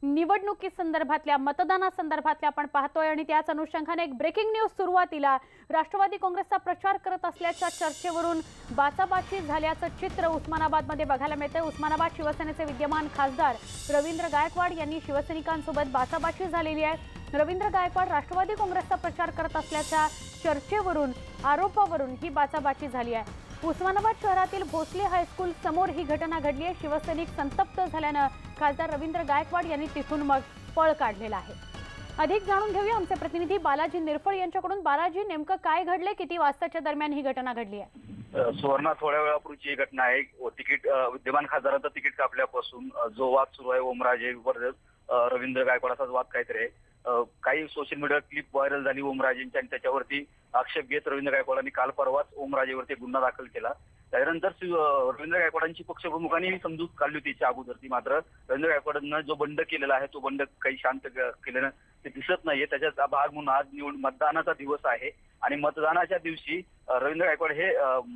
निवडणुकीसंदर्भातल्या मतदानासंदर्भातल्या आपण पाहतोय आणि त्याच अनुषंगाने एक ब्रेकिंग न्यूज सुरुवातीला राष्ट्रवादी काँग्रेसचा प्रचार करत असल्याच्या चर्चेवरून बाचाबाची झाल्याचं चित्र उस्मानाबादमध्ये बघायला मिळतंय। उस्मानाबाद शिवसेनेचे विद्यमान खासदार रवींद्र गायकवाड यांनी शिवसैनिकांसोबत बाचाबाची झालेली आहे। रवींद्र गायकवाड राष्ट्रवादी काँग्रेसचा प्रचार करत असल्याच्या चर्चेवरून आरोपावरून ही बाचाबाची झाली आहे। उस्मानाबाद शहरातील भोसले हायस्कूल समोर ही घटना घडली आहे। शिवसैनिक संतप्त झाल्यानं खासदार रवींद्र गायकवाड यांनी तिथून मग पळ काढलेला आहे। अधिक जाणून घेऊया आमचे प्रतिनिधी बालाजी निरफळ यांच्याकडून। बालाजी, नेमकं काय घडले, किती वाजताच्या दरम्यान ही घटना घडली आहे? सुवर्णा, थोड्या वेळापूर्वीची ही घटना आहे। तिकीट विद्यमान खासदारांचं तिकीट कापल्यापासून जो वाद सुरू आहे ओमराजे वर्सेस रवींद्र गायकवाड असाच वाद काहीतरी आहे। काही सोशल मीडिया क्लिप व्हायरल झाली ओमराजेंची आणि त्याच्यावरती आक्षेप घेत रवींद्र गायकवाडांनी काल परवाच ओमराजेवरती गुन्हा दाखल केला। त्यानंतर रवींद्र गायकवाडांची पक्षप्रमुखांनी समजूत काढली होती त्याच्या अगोदरची, मात्र रवींद्र गायकवाडांना जो बंड केलेला आहे तो बंड काही शांत केल्यानं ते दिसत नाहीये। त्याचा भाग म्हणून आज मतदानाचा दिवस आहे आणि मतदानाच्या दिवशी रवींद्र गायकवाड हे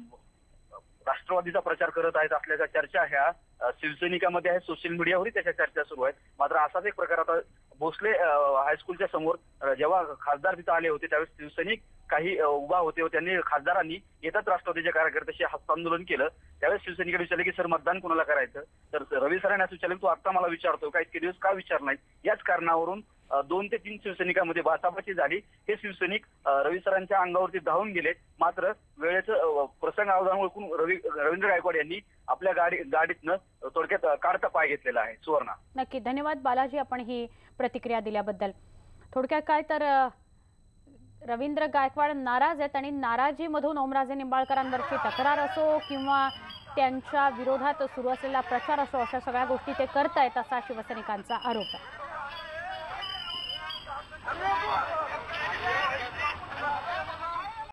राष्ट्रवादीचा प्रचार करत आहेत असल्याच्या चर्चा ह्या शिवसैनिकांमध्ये आहे। सोशल मीडियावरही त्याच्या चर्चा सुरू आहेत। मात्र असाच एक प्रकार आता भोसले हायस्कूलच्या समोर जेव्हा खासदार तिथे आले होते त्यावेळेस शिवसैनिक काही उभा होते व त्यांनी खासदारांनी येतात राष्ट्रवादीच्या कार्यकर्त्याशी हस्तांदोलन केलं। त्यावेळेस शिवसैनिकांनी विचारले की सर मतदान कोणाला करायचं, तर रवी सरांनी असं विचारलं तू आता मला विचारतो का, इतके दिवस का विचार नाही। याच कारणावरून 2 ते 3 शिवसैनिकांमध्ये बाचाबाची झाली। हे शिवसैनिक रवी सरांच्या अंगावरती धावून गेले, मात्र वेळेचं प्रसंग अवधान ओळखून रवींद्र गायकवाड यांनी आपल्या गाडीतनं थोडक्यात काढता पाय घेतलेला आहे। सुवर्णा, नक्की धन्यवाद बालाजी, आपण ही प्रतिक्रिया दिल्याबद्दल। थोडक्यात काय तर रवींद्र गायकवाड नाराज आहेत आणि नाराजीमधून ओमराजे निंबाळकरांवरची तक्रार असो किंवा त्यांच्या विरोधात सुरू असलेला प्रचार असो, अशा सगळ्या गोष्टी ते करतायत असा शिवसैनिकांचा आरोप आहे।